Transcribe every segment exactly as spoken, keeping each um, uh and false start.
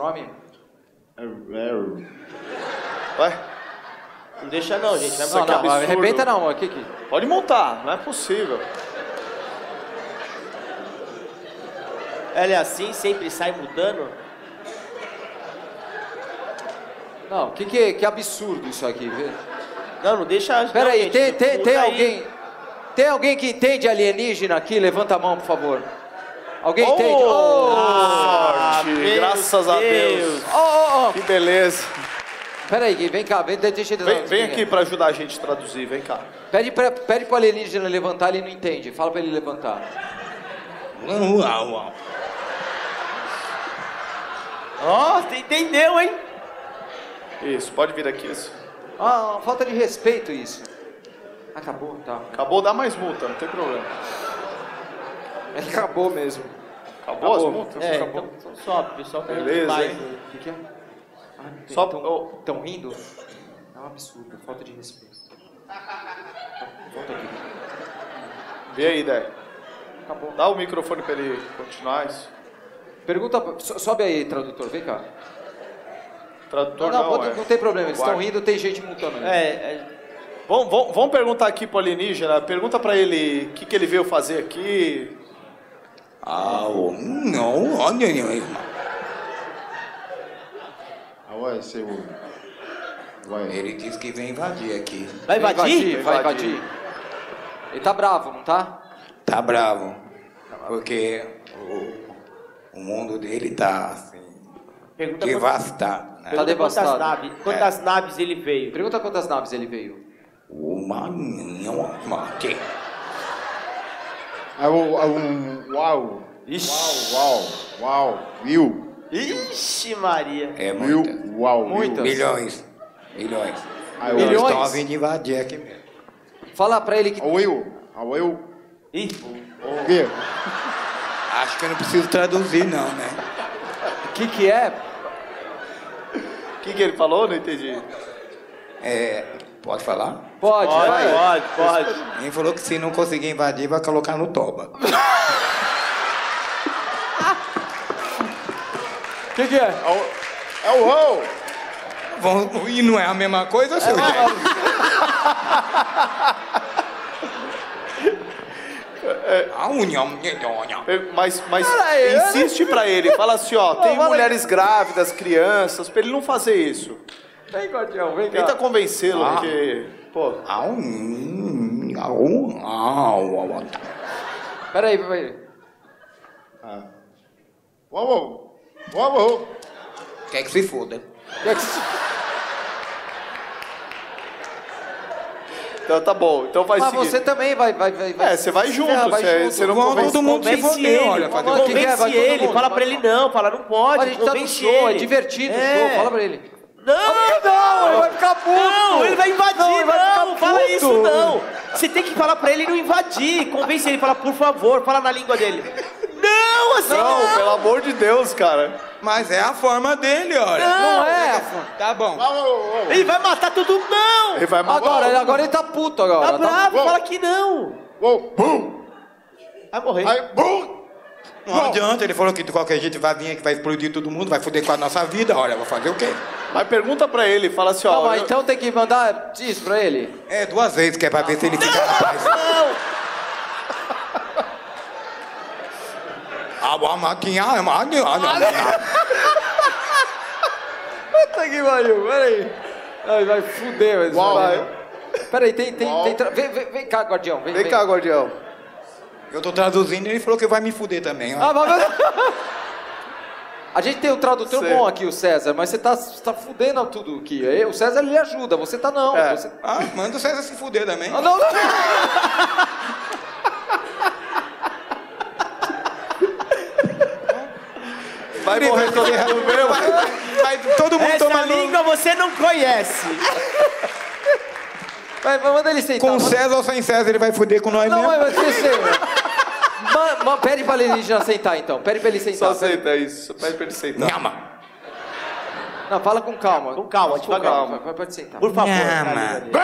nome? Vai. Não deixa não, gente. Vai não, não, não arrebenta não. Aqui, aqui. Pode montar, não é possível. Ela é assim, sempre sai mudando? Não, que, que, que absurdo isso aqui. Não, não deixa... Pera não, aí, gente, tem, tem, tem aí. alguém... Tem alguém que entende alienígena aqui? Levanta a mão, por favor. Alguém oh, entende? Oh, sorte! Graças Deus. a Deus! Oh, oh, oh. Que beleza! Pera aí, vem cá, vem, deixa eu... Vem, vem aqui pra ajudar a gente a traduzir, vem cá. Pede, pra, pede pro alienígena levantar, ele não entende. Fala pra ele levantar. Ó, oh, você entendeu, hein? Isso, pode vir aqui. Isso. Ah, falta de respeito isso. Acabou, tá. Acabou, dá mais multa, não tem problema. Acabou mesmo. Acabou, acabou. as multas? É, acabou. Então, sobe, pessoal. Beleza, hein? O que, que é? Ah, Só... Estão oh. rindo? É um absurdo, falta de respeito. Volta aqui. Vê aí, Dé. Acabou. Dá o microfone pra ele continuar isso. Pergunta, sobe aí, tradutor, vem cá. Tradutor não, não, não, pode, é. não tem problema, eles estão rindo, tem gente multando. É, é. Vamos, vamos, vamos perguntar aqui pro alienígena, pergunta pra ele o que, que ele veio fazer aqui. Ah, não, olha aí. Ele disse que vem invadir aqui. Vai invadir? Vai invadir, vai invadir. Ele tá bravo, não tá? Tá bravo, porque o, o mundo dele tá assim, Pergunta devastado. Né? Tá devastado. Quantas naves, quantas é. naves ele veio? Pergunta quantas naves ele veio. Uma uma que? Uau! Ixi. Uau, uau, uau, mil. Ixi, Maria. É mil, muita. uau, muitas. Milhões, milhões. Aí, Eles milhões? estão vindo invadir aqui mesmo. Fala pra ele que... A Will, a Will. Ih, O quê? Acho que eu não preciso traduzir não, né? O que que é? O que, que ele falou? Não entendi. É, pode falar? Pode, pode, vai. pode, pode. Ele falou que se não conseguir invadir, vai colocar no toba. O que que é? É o Rô. Vão- E não é a mesma coisa, seu gente? A união. Mas, mas Peraí, eu insiste pra ele, fala assim, ó, tem fala aí. mulheres grávidas, crianças, pra ele não fazer isso. Vem, Guardião, vem cá. Tenta convencê-lo, Ah. porque, pô, A união. A união. Peraí, peraí. Uau, uau, uau, uau. Quer que se foda. Quer que se- então tá bom, então faz o Mas seguinte. você também vai... vai, vai, vai É, você vai se junto, ferrar, vai você- junto. você não Vamos convence- todo mundo se Convence foder, ele, olha. Fazer o Mas quê? que é? convence Vai todo ele, mundo, fala vai pra ele todo mundo. não, fala não pode, A gente tá no convence show, é ele. divertido o É. show, fala pra ele. Não, Não, ele vai ficar puto. Não, ele vai invadir, Não, não, ele vai ficar fala puto. isso não. Você tem que falar pra ele não invadir, convence ele, fala por favor, fala na língua dele. Não, assim Não, não. pelo amor de Deus, cara. Mas é a forma dele, olha. Não é. Tá bom. Uau, uau, uau. Ele vai matar todo mundo, não. Ele vai matar. Agora, ele, agora ele tá puto agora. Tá bravo, Uou. fala que não. Uau, bum. Vai morrer. Aí, bum. Não adianta, ele falou que de qualquer jeito vai vir aqui, vai explodir todo mundo, vai foder com a nossa vida. Olha, vou fazer o quê? Mas pergunta pra ele, fala assim, ó. Não, mas eu- então tem que mandar isso pra ele. É, duas vezes, que é pra ver se ele fica capaz. Não. A máquina, a máquina. Puta que pariu, peraí. Ai, vai fuder, mas Uau. vai. Peraí, tem, tem, Uau. tem tra... vem, vem, vem cá, Guardião, vem, Vem cá, guardião. Eu tô traduzindo e ele falou que vai me fuder também, ó. Ah, mas... A gente tem um tradutor Sei. bom aqui, o César, mas você tá, você tá fudendo tudo aqui. Aí, o César, ele ajuda, você tá não. É. Você... Ah, manda o César se fuder também. Ah, não, não. Vai morrer todo mundo mesmo. Vai, todo mundo Essa toma no- língua você não conhece. Vai, vai, manda ele sentar. Com manda- César ou sem César, ele vai fuder com nós Não, mesmo. mas vai ser. Ma- ma- Pede pra alienígena sentar, então. Pede pra ele sentar. Só pede- aceita isso, pede pra ele sentar. Nhama. Não, fala com calma. Com calma, Com devagar. calma. Vai, pode sentar. Por favor. Nhama. na língua dele.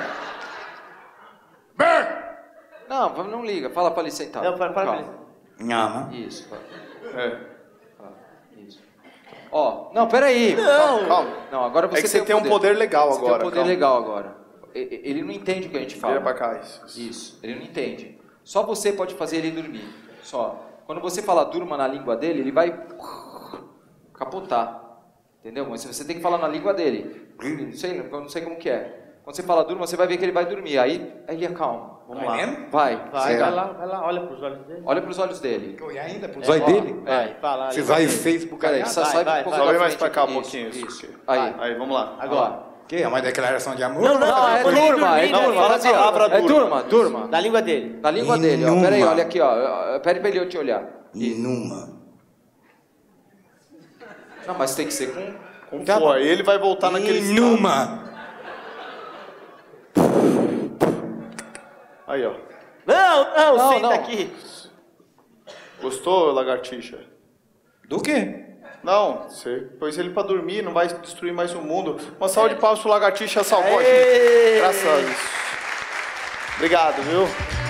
Não, vai- não liga. Fala pra ele sentar. Não, fala- Com fala pra calma. Nhama. Isso. fala. É. Isso. Ó, não, peraí. Não, calma. Não, agora você É que você o tem um poder legal Você agora, tem um poder calma. legal agora. E- e- Ele não entende o que a gente fala. Vira pra cá, isso. Isso, ele não entende. Só você pode fazer ele dormir. Só. Quando você fala durma na língua dele, ele vai capotar. Entendeu? Mas você tem que falar na língua dele. Não sei, eu não sei como que é. Quando você fala durma, você vai ver que ele vai dormir. Aí, aí acalma. Vamos Vai lá. mesmo? Vai. Vai, Será? vai lá, vai lá, olha pros olhos dele. Olha pros olhos dele. E ainda pros É, olhos ó, dele? Vai, fala. Você aí. vai Facebook Peraí, aí? só vai, sai vai, um pouco vai. Sobe pra mais frente pra cá um aqui. pouquinho. Isso, Isso. isso. Aí. Aí, vamos lá. Agora. Que? É uma declaração de amor? Não, não, Não, é quando ele durma, é dormir, né? durma. Fala a assim, ó. palavra É durma. durma, durma. Da língua dele. Na língua dele, ó. Inuma. Peraí, olha aqui, ó. Pede pra ele te olhar. Numa. Não, mas tem que ser com... Com fome. Ele vai voltar naquele estado. Numa. Aí, ó. Não, não, Não, senta não. aqui. Gostou, lagartixa? Do quê? Não, você pôs ele pra dormir, não vai destruir mais o mundo. Uma salva de palmas pro lagartixa salvou a gente. Aê! Graças a Deus. Obrigado, viu?